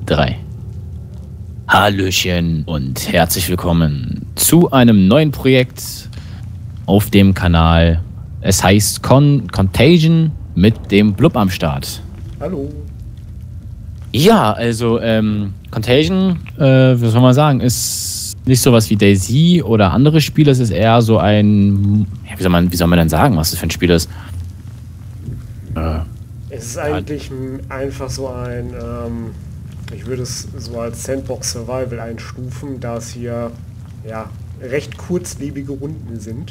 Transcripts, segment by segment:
3. Hallöchen und herzlich willkommen zu einem neuen Projekt auf dem Kanal. Es heißt Contagion mit dem Blub am Start. Hallo. Ja, also Contagion, wie soll man sagen, ist nicht sowas wie DayZ oder andere Spiele. Es ist eher so ein, ja, wie soll man denn sagen, was das für ein Spiel ist? Es ist eigentlich einfach so ein, ich würde es so als Sandbox Survival einstufen, da es hier ja recht kurzlebige Runden sind.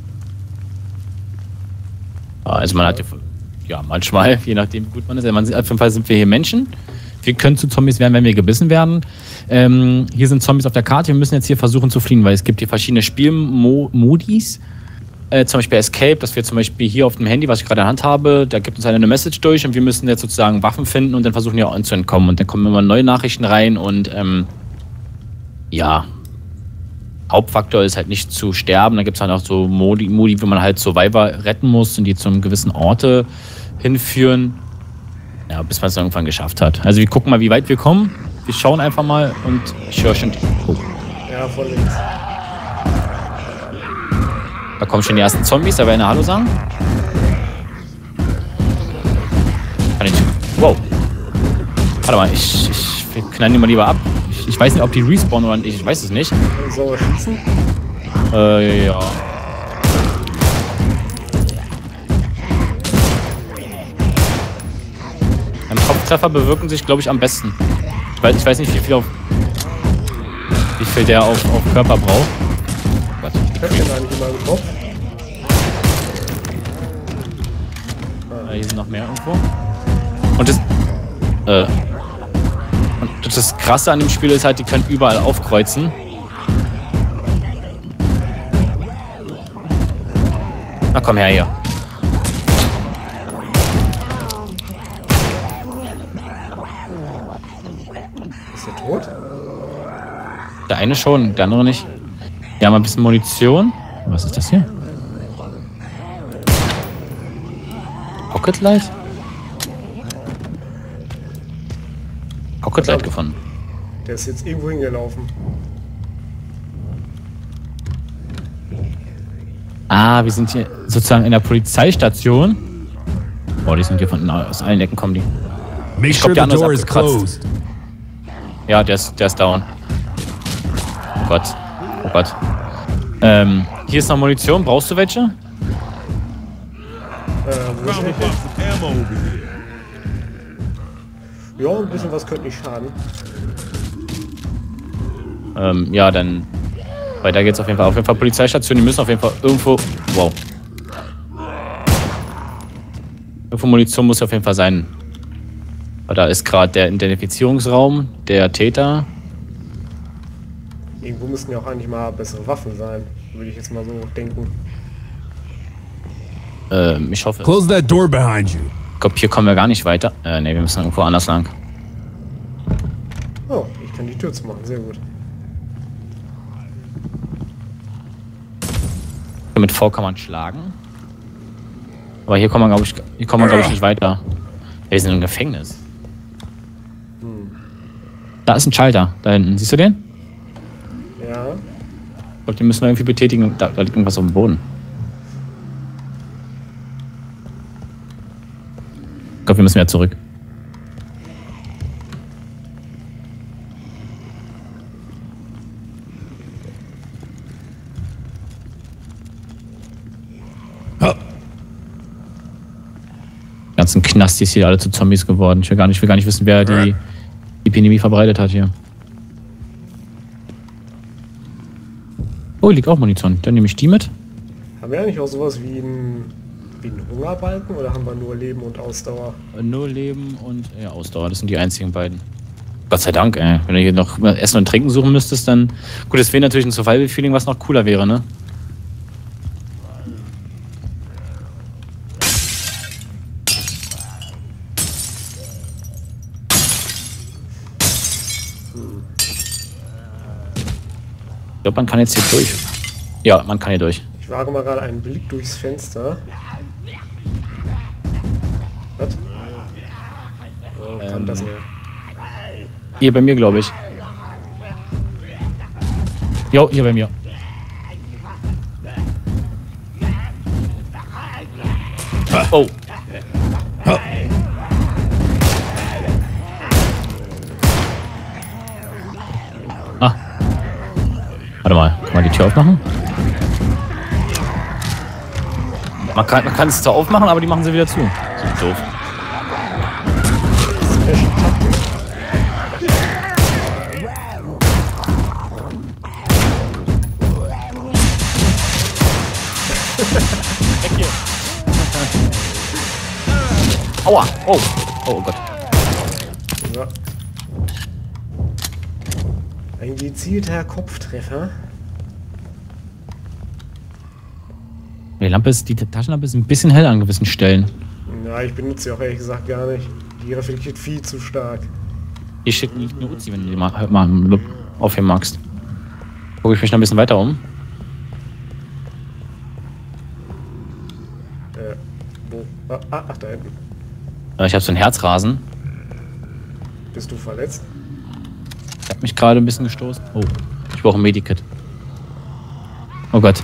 Also man hat ja manchmal, je nachdem wie gut man ist, auf jeden Fall sind wir hier Menschen. Wir können zu Zombies werden, wenn wir gebissen werden. Hier sind Zombies auf der Karte. Wir müssen jetzt hier versuchen zu fliehen, weil es gibt hier verschiedene Spielmodis. Zum Beispiel Escape, dass wir zum Beispiel hier auf dem Handy, was ich gerade in der Hand habe, da gibt uns eine Message durch und wir müssen jetzt sozusagen Waffen finden und dann versuchen hier zu entkommen. Und dann kommen immer neue Nachrichten rein und ja, Hauptfaktor ist halt nicht zu sterben. Dann gibt es halt auch so Modi, wo man halt Survivor retten muss und die zu einem gewissen Orte hinführen. Ja, bis man es irgendwann geschafft hat. Also wir gucken mal, wie weit wir kommen. Wir schauen einfach mal und ich höre schon... Oh. Ja, voll links. Da kommen schon die ersten Zombies, da werden Hallo sagen. Kann ich... Wow. Warte mal, ich knall die mal lieber ab. Ich weiß nicht, ob die respawnen oder nicht, ich weiß es nicht. Soll er schießen? Ja. Kopftreffer bewirken sich, glaube ich, am besten. Ich weiß nicht, wie viel der auf Körper braucht. Gott. Ich hab den eigentlich immer getroffen. Hier sind noch mehr irgendwo. Und das Krasse an dem Spiel ist halt, die können überall aufkreuzen. Na komm her hier. Tot? Der eine schon, der andere nicht. Wir haben ein bisschen Munition. Was ist das hier? Pocket Light? Pocket Light gefunden. Der ist jetzt irgendwo hingelaufen. Ah, wir sind hier sozusagen in der Polizeistation. Boah, die sind hier aus allen Ecken kommen die. Ich glaube, der andere ist abgekratzt. Ja, der ist down. Oh Gott. Oh Gott. Hier ist noch Munition. Brauchst du welche? Wo ist ja, ein bisschen was könnte nicht schaden. Ja, dann weiter geht's auf jeden Fall. Auf jeden Fall Polizeistation. Die müssen auf jeden Fall irgendwo... Wow. Irgendwo Munition muss auf jeden Fall sein. Da ist gerade der Identifizierungsraum, der Täter. Irgendwo müssten ja auch eigentlich mal bessere Waffen sein, würde ich jetzt mal so denken. Ich hoffe. Close that door behind you. Ich glaube, hier kommen wir gar nicht weiter. Ne, wir müssen irgendwo anders lang. Oh, ich kann die Tür zumachen, sehr gut. Mit V kann man schlagen. Aber hier kommt man, glaube ich, nicht weiter. Wir sind im Gefängnis. Da ist ein Schalter, da hinten. Siehst du den? Ja. Ich glaube, den müssen wir irgendwie betätigen. Da liegt irgendwas auf dem Boden. Ich glaube, wir müssen wieder zurück. Die ganzen Knastis hier alle zu Zombies geworden. Ich will gar nicht wissen, wer die Epidemie verbreitet hat hier. Oh, liegt auch Munition. Dann nehme ich die mit. Haben wir eigentlich auch sowas wie ein Hungerbalken oder haben wir nur Leben und Ausdauer? Nur Leben und ja, Ausdauer, das sind die einzigen beiden. Gott sei Dank, ey. Wenn du hier noch Essen und Trinken suchen müsstest, dann... Gut, es wäre natürlich ein Survival-Feeling, was noch cooler wäre, ne? Ich glaube, man kann jetzt hier durch. Ja, man kann hier durch. Ich wage mal gerade einen Blick durchs Fenster. Was? Oh, kann das mehr. Hier bei mir, glaube ich. Jo, hier bei mir. Oh. Ah. Warte mal, kann man die Tür aufmachen? Man kann es zwar aufmachen, aber die machen sie wieder zu. So doof. Weg hier. Aua. Oh. Oh Gott. Ja. Ein gezielter Kopftreffer. Die Taschenlampe ist ein bisschen hell an gewissen Stellen. Ja, ich benutze sie auch ehrlich gesagt gar nicht. Die reflektiert viel zu stark. Hier steht nicht nur Uzi, wenn du die mal aufheben magst. Gucke ich mich noch ein bisschen weiter um. Wo? Ach, da hinten. Ich habe so ein Herzrasen. Bist du verletzt? Ich habe mich gerade ein bisschen gestoßen. Oh, ich brauche ein Medikit. Oh Gott.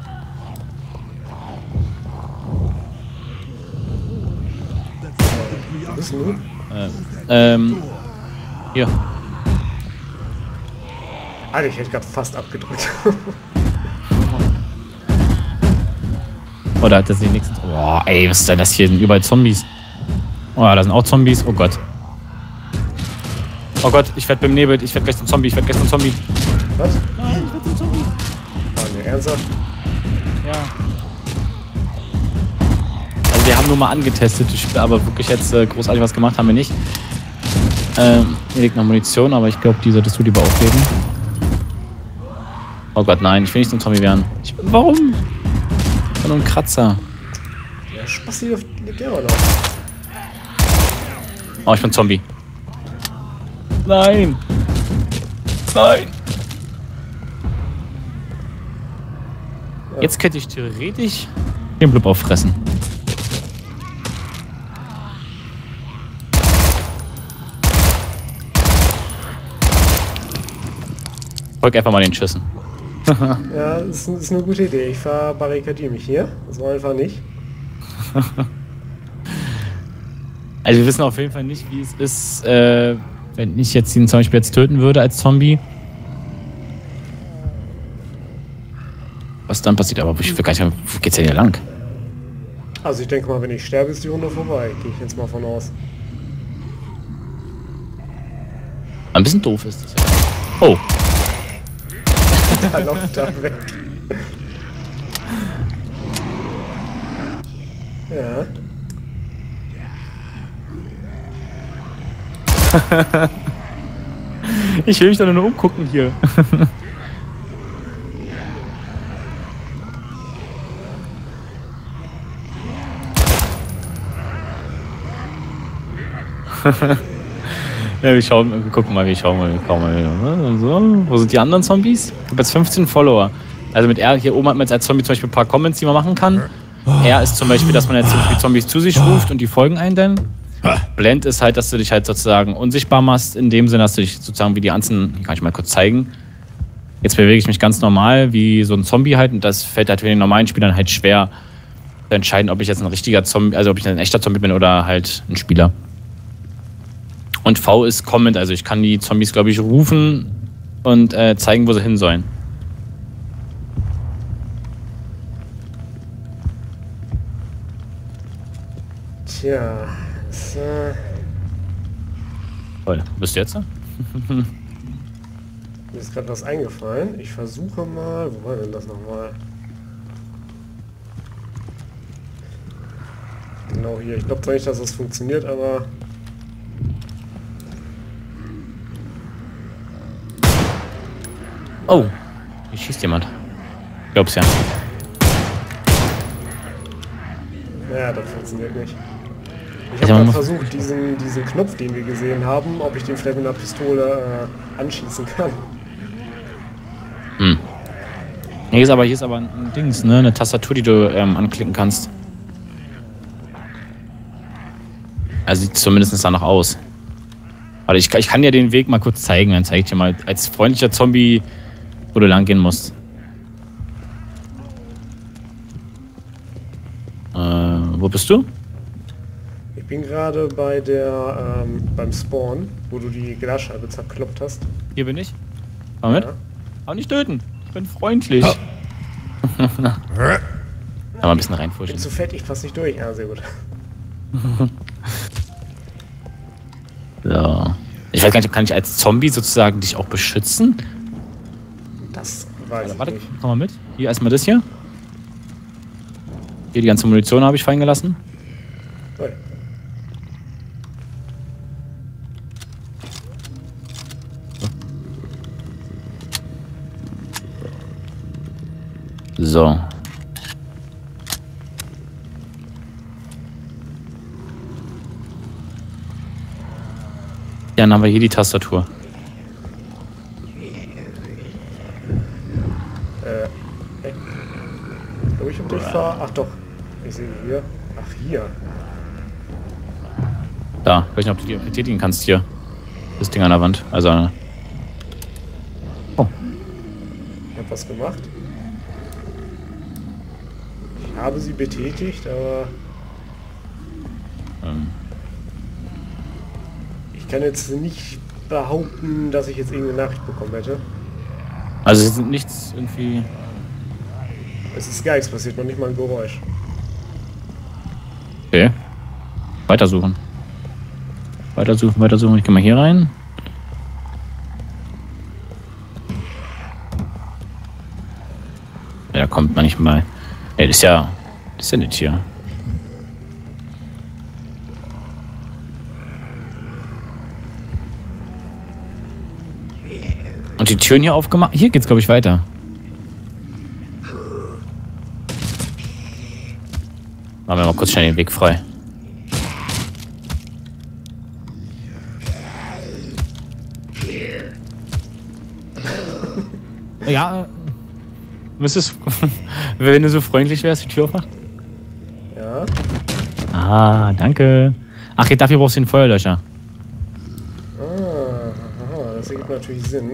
Wo bist du? Hier. Alter, ich hätte gerade fast abgedrückt. Oh, da hat das die nächsten. Boah, ey, was ist denn das hier? Sind überall Zombies. Oh, da sind auch Zombies. Oh Gott. Oh Gott, ich werde benebelt. Ich werde gleich zum Zombie. Was? Nein, ich werde zum Zombie. Ah, ne, ernsthaft? Ja. Also wir haben nur mal angetestet, aber wirklich jetzt großartig was gemacht haben wir nicht. Hier liegt noch Munition, aber ich glaube, die solltest du lieber aufheben. Oh Gott, nein, ich will nicht zum Zombie werden. Warum? Ich bin nur ein Kratzer. Ja, Spassi liegt ja auch noch. Oh, ich bin Zombie. Nein! Nein! Jetzt könnte ich theoretisch den Blub auffressen. Folg einfach mal den Schüssen. Ja, das ist eine gute Idee. Ich verbarrikadiere mich hier. So einfach nicht. Also wir wissen auf jeden Fall nicht, wie es ist, wenn ich jetzt ihn zum Beispiel jetzt töten würde als Zombie. Was dann passiert, aber ich will gar nicht mehr, wo geht's denn hier lang? Also ich denke mal, wenn ich sterbe, ist die Runde vorbei. Gehe ich jetzt mal von aus. Ein bisschen doof ist das ja. Oh. Da läuft er weg. Ja. Ich will mich doch nur umgucken hier. Ja, wir gucken mal. So, wo sind die anderen Zombies? Ich habe jetzt 15 Follower. Also mit R hier oben hat man jetzt als Zombie zum Beispiel ein paar Comments, die man machen kann. R ist zum Beispiel, dass man jetzt die Zombies zu sich ruft und die folgen einem dann. Blend ist halt, dass du dich halt sozusagen unsichtbar machst, in dem Sinne, dass du dich sozusagen wie die Anzen, hier kann ich mal kurz zeigen. Jetzt bewege ich mich ganz normal, wie so ein Zombie halt, und das fällt halt für den normalen Spielern halt schwer zu entscheiden, ob ich jetzt ein richtiger Zombie, also ob ich ein echter Zombie bin oder halt ein Spieler. Und V ist Comment, also ich kann die Zombies, glaube ich, rufen und zeigen, wo sie hin sollen. Tja, das, Toll, wo bist du jetzt? mir ist gerade was eingefallen. Ich versuche mal, wo war denn das nochmal? Genau hier. Ich glaube zwar nicht, dass das funktioniert, aber... Oh, hier schießt jemand. Glaub's ja. Ja, das funktioniert nicht. Ich habe gerade versucht, diesen Knopf, den wir gesehen haben, ob ich den vielleicht mit einer Pistole anschießen kann. Hm. Hier ist aber ein Dings, ne? Eine Tastatur, die du anklicken kannst. Also sieht zumindest danach aus. Aber ich kann dir den Weg mal kurz zeigen. Dann zeige ich dir mal als freundlicher Zombie, wo du lang gehen musst. Wo bist du? Ich bin gerade bei beim Spawn, wo du die Glasscheibe zerkloppt hast. Hier bin ich. Komm mit. Ja. Aber nicht töten. Ich bin freundlich. Oh. Mal ein bisschen Ich reinfuschen. bin zu fett, ich passe nicht durch. Ah, sehr gut. So. Ich weiß gar nicht, kann ich als Zombie sozusagen dich auch beschützen? Das weiß ich Warte, nicht. komm mal mit. Hier erstmal das hier. Hier die ganze Munition habe ich fallen gelassen. Ui. So. Dann haben wir hier die Tastatur. Wo ich um dich fahre? Ach doch. Ich sehe hier. Ach, hier. Da, ich weiß nicht, ob du die betätigen kannst hier. Das Ding an der Wand. Also. Oh. Ich habe was gemacht. Ich habe sie betätigt, aber ich kann jetzt nicht behaupten, dass ich jetzt irgendeine Nachricht bekommen hätte. Also es ist nichts irgendwie. Es ist gar nichts passiert, noch nicht mal ein Geräusch. Okay. Weitersuchen. Weitersuchen, weitersuchen. Ich gehe mal hier rein. Ja, da kommt man nicht mal. Ey, das ist ja nicht hier. Und die Türen hier aufgemacht. Hier geht's, glaube ich, weiter. Machen wir mal kurz schnell den Weg frei. Ja, müsstest, wenn du so freundlich wärst, die Tür aufmachen. Ja. Ah, danke. Ach, dafür brauchst du den Feuerlöscher. Aha, das ergibt natürlich Sinn.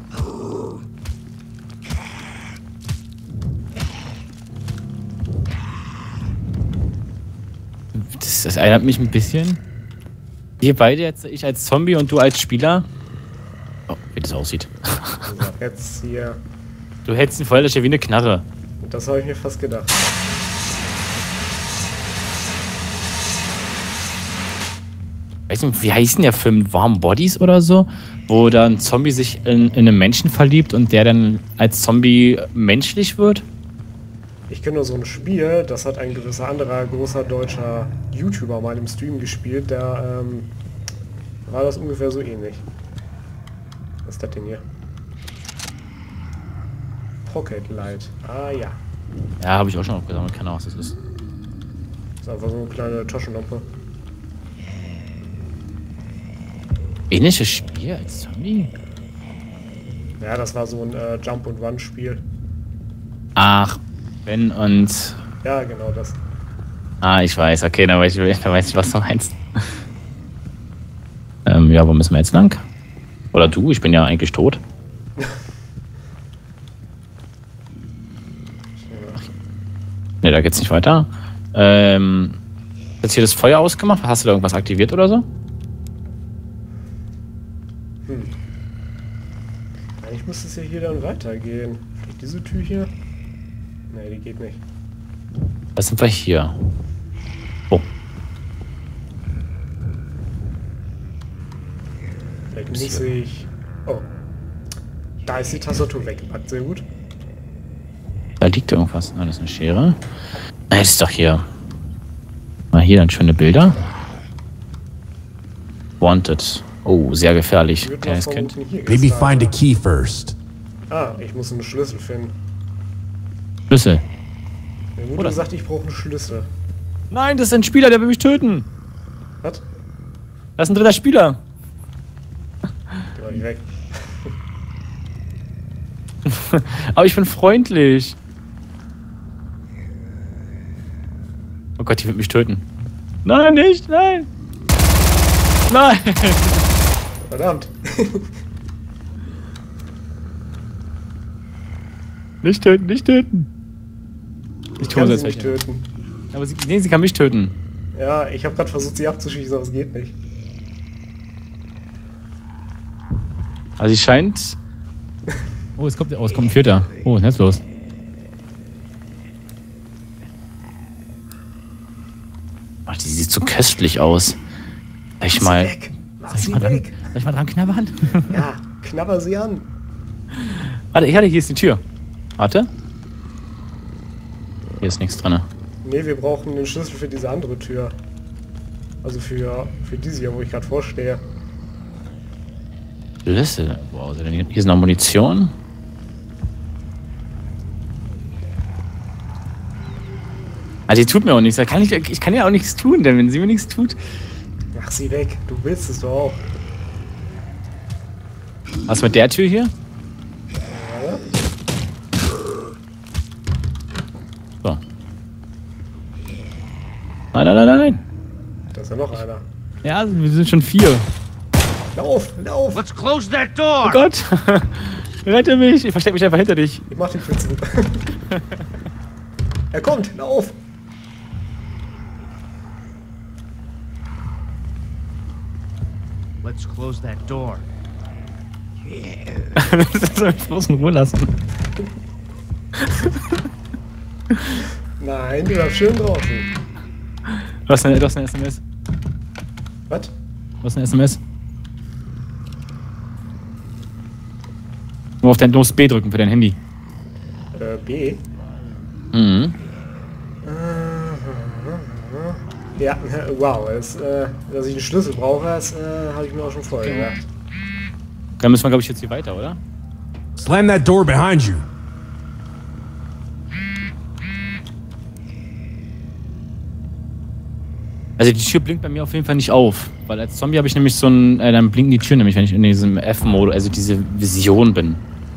Das erinnert mich ein bisschen. Wir beide jetzt, ich als Zombie und du als Spieler. Oh, wie das aussieht. So, jetzt hier. Du hältst den Feuerlöscher wie eine Knarre. Das habe ich mir fast gedacht. Weißt du, wie heißt denn der Film? Warm Bodies oder so? Wo dann ein Zombie sich in einen Menschen verliebt und der dann als Zombie menschlich wird? Ich kenne nur so ein Spiel, das hat ein gewisser anderer großer deutscher YouTuber mal im Stream gespielt, da war das ungefähr so ähnlich. Was ist das denn hier? Pocket Light. Ah ja. Ja, habe ich auch schon aufgesammelt. Keine Ahnung, was das ist. Das ist einfach so eine kleine Taschenlampe. Ähnliches Spiel als Zombie? Ja, das war so ein Jump-and-Run-Spiel. Ach, Ben und... Ja, genau das. Ah, ich weiß. Okay, dann weiß ich, was du meinst. Ja, wo müssen wir jetzt lang? Oder du? Ich bin ja eigentlich tot. Ne, da geht's nicht weiter. Jetzt hier das Feuer ausgemacht? Hast du da irgendwas aktiviert oder so? Eigentlich müsste es ja hier dann weitergehen. Vielleicht diese Tür hier? Ne, die geht nicht. Was sind wir hier? Oh. Vielleicht muss ich... Oh. Da ist die Tastatur weggepackt. Sehr gut. Da liegt irgendwas. Ah, das ist eine Schere. Das ist doch hier. Mal hier dann schöne Bilder. Wanted. Oh, sehr gefährlich. Ich würd mal Kleines Kind. vermuten, hier Maybe geht's find a weiter. key first. Ah, ich muss einen Schlüssel finden. Schlüssel. Der Mutter Oder? sagt, ich brauche einen Schlüssel. Nein, das ist ein Spieler, der will mich töten. Was? Das ist ein dritter Spieler. Geh mal nicht weg. Aber ich bin freundlich. Oh Gott, die wird mich töten. Nein, nicht, nein. Nein. Verdammt. Nicht töten, nicht töten. Ich tue Kann das sie nicht töten. Aber sie kann mich töten. Ja, ich habe gerade versucht, sie abzuschießen, aber es geht nicht. Also sie scheint... Oh, es kommt ein Vierter. Oh, was ist jetzt los? Ach, die sieht so köstlich aus. Soll ich mal dran knabbern? Ja, knabber sie an. Warte, hier ist die Tür. Warte. Hier ist nichts drin. Nee, wir brauchen den Schlüssel für diese andere Tür. Also für diese hier, wo ich gerade vorstehe. Schlüssel. Wow, hier ist noch Munition. Also die tut mir auch nichts. Ich kann ja auch nichts tun, denn wenn sie mir nichts tut... Mach sie weg. Du willst es doch auch. Was mit der Tür hier? Ja. So. Nein. Da ist ja noch einer. Ja, wir sind schon 4. Lauf! Let's close that door! Oh Gott! Rette mich! Ich verstecke mich einfach hinter dich. Ich mach den Pfützen. Er kommt! Lauf! Let's close that door. Das soll mich bloß in Ruhe lassen. Nein, du bleibst schön draußen. Du hast eine SMS. Was? Du hast eine SMS. Nur auf dein Los B drücken für dein Handy. B? Mhm. Ja, wow. Dass ich einen Schlüssel brauche, das habe ich mir auch schon vorher gedacht. Dann müssen wir, glaube ich, jetzt hier weiter, oder? Slam that door behind you. Also die Tür blinkt bei mir auf jeden Fall nicht auf. Weil als Zombie habe ich nämlich so ein... dann blinken die Türen nämlich, wenn ich in diesem F-Mode, also diese Vision bin.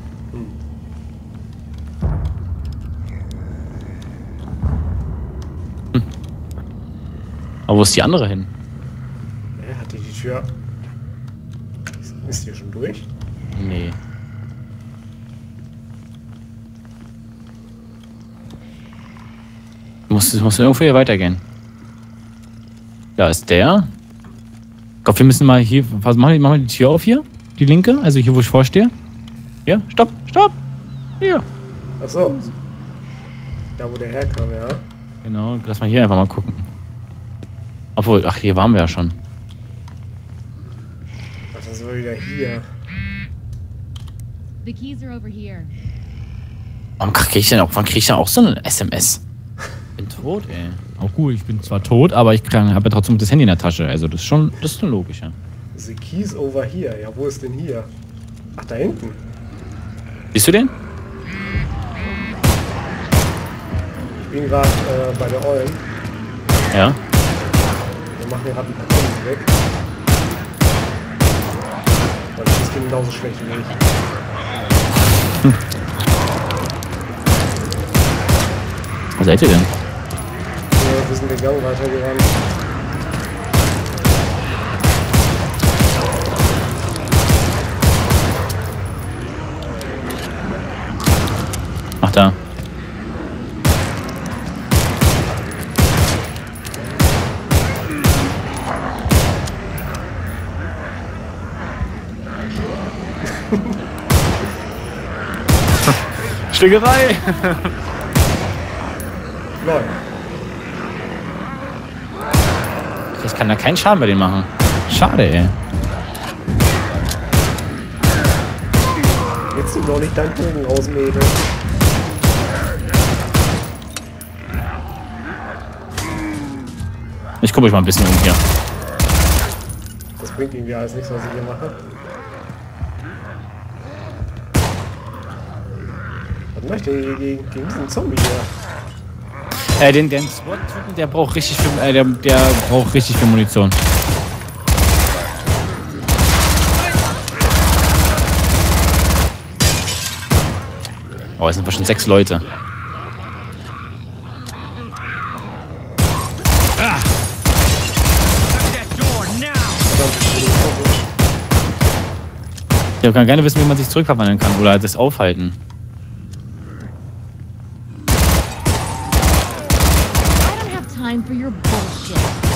Aber wo ist die andere hin? Hat die Tür... Ist die schon durch? Nee. Muss irgendwo hier weitergehen. Da ist der. Ich glaube, wir müssen mal hier... Was machen wir die Tür auf hier? Die linke? Also hier, wo ich vorstehe? Hier? Stopp! Hier! Achso. Da, wo der herkam, ja. Genau, lass mal hier einfach mal gucken. Obwohl, ach, hier waren wir ja schon. Ach, dann sind wir wieder hier. The keys are over here. Wann krieg ich denn auch so eine SMS? Bin tot, ey. Auch gut, ich bin zwar tot, aber ich habe ja trotzdem das Handy in der Tasche. Also das ist schon logisch, ja. The keys over here. Ja, wo ist denn hier? Ach, da hinten. Siehst du den? Ich bin gerade bei der Eulen. Ja. Wir machen gerade ein paar Kunden weg. Weil das ist genauso schlecht wie ich. Wo seid ihr denn? Wir sind den Gang weitergerannt. Ach, da. Schlägerei! Lol. Ich kann da keinen Schaden bei denen machen. Schade, ey. Jetzt du doch nicht deinen Bogen raus, Mädel. Ich gucke euch mal ein bisschen um hier. Das bringt irgendwie alles nichts, was ich hier mache. Was mache ich denn gegen diesen Zombie hier? Den SWAT-Typen, der braucht richtig viel, der braucht richtig viel Munition. Oh, jetzt sind wir schon 6 Leute. Ich kann gerne wissen, wie man sich zurückverwandeln kann oder das aufhalten. I don't have time for your bullshit.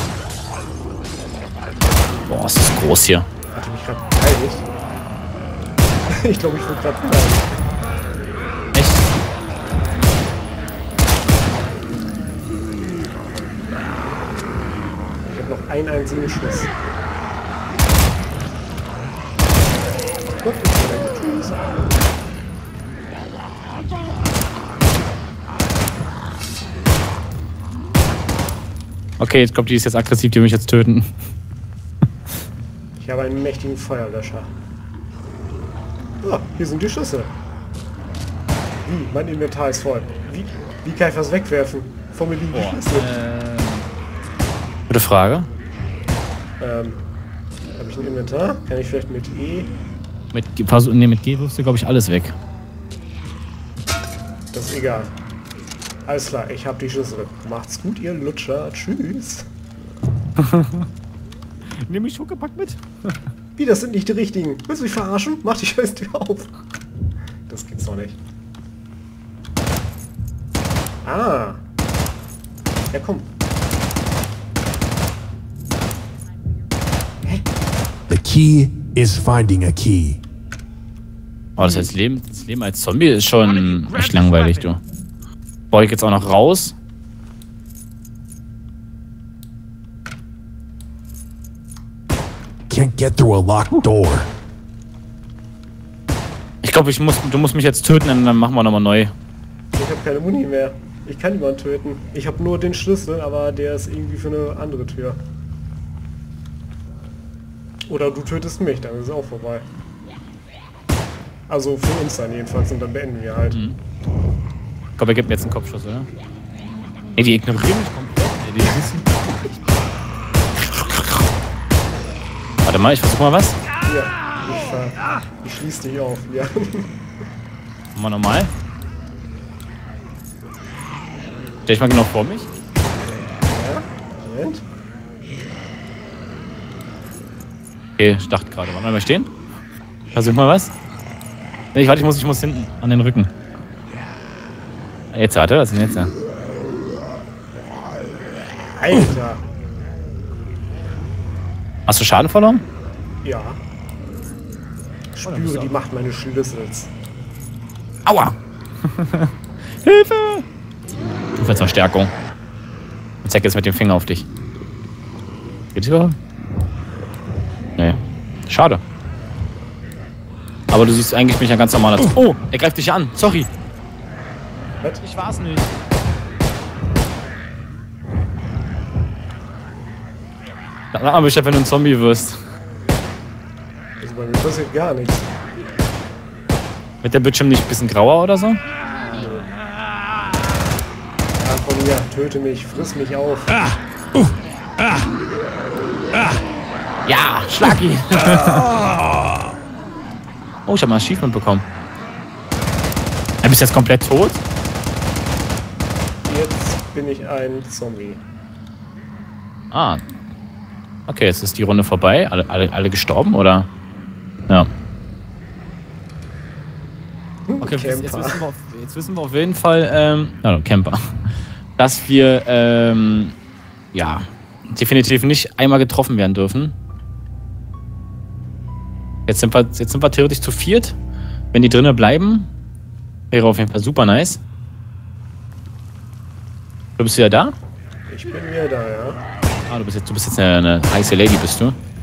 Boah, ist das groß hier. Hatte mich gerade beteiligt. Ich glaube, ich wurde gerade beteiligt. Echt? Ich habe noch einen einzigen Schuss. Gott, ist der Tschüss. Okay, ich glaube, die ist jetzt aggressiv, die will mich jetzt töten. Ich habe einen mächtigen Feuerlöscher. Ah, hier sind die Schüsse. Wie? Mein Inventar ist voll. Wie kann ich was wegwerfen? Vor mir liegen die Schlüssel. Gute Frage. Habe ich ein Inventar? Kann ich vielleicht mit E? Mit G wirfst du, glaube ich, alles weg. Das ist egal. Alles klar, ich habe die Schlüssel. Macht's gut, ihr Lutscher. Tschüss. Nehme ich Schuckepack mit? Wie, das sind nicht die richtigen. Willst du mich verarschen? Mach die scheiß Tür auf. Das gibt's doch nicht. Ah. Ja, komm. The key is finding a key. Oh, das Leben als Zombie ist schon echt langweilig, du. Brauche ich jetzt auch noch raus? Can't get through a locked door. Ich glaube, du musst mich jetzt töten und dann machen wir nochmal neu. Ich habe keine Muni mehr. Ich kann niemanden töten. Ich habe nur den Schlüssel, aber der ist irgendwie für eine andere Tür. Oder du tötest mich, dann ist es auch vorbei. Also für uns dann jedenfalls und dann beenden wir halt. Ich glaube, er gibt mir jetzt einen Kopfschuss, oder? Ey, die ignorieren mich komplett. Ey, die wissen. Warte mal, ich versuche mal was. Ja, ich schließe dich auf. Ja. Machen wir nochmal. Stell ich mal genau vor mich. Ja, Moment. Okay, ich dachte gerade. Warte mal stehen. Versuch mal was. Nee, warte, ich muss hinten an den Rücken. Jetzt, warte, was ist denn jetzt? Alter. Hast du Schaden verloren? Ja. Ich spüre die Macht meines Schlüssels. Aua! Hilfe! Zufallsverstärkung. Ich zeig jetzt mit dem Finger auf dich. Geht's überhaupt? Nee. Schade. Aber du siehst eigentlich mich ja ganz normal als... Oh, er greift dich an. Sorry. Was? Ich war's nicht. Sag mal Bescheid, wenn du ein Zombie wirst. Also bei mir passiert gar nichts. Wird der Bildschirm nicht ein bisschen grauer oder so? Ja, von mir, töte mich, friss mich auf. Ja, schlag ihn. Oh, ich habe mal ein Achievement bekommen. Du bist jetzt komplett tot? Jetzt bin ich ein Zombie. Ah. Okay, jetzt ist die Runde vorbei. Alle gestorben, oder? Ja. Okay, jetzt wissen wir auf jeden Fall, Camper, dass wir, ja, definitiv nicht einmal getroffen werden dürfen. Jetzt sind wir theoretisch zu viert. Wenn die drinnen bleiben, wäre auf jeden Fall super nice. Du bist wieder da? Ich bin wieder da, ja. Ah, du bist jetzt eine heiße Lady, bist du?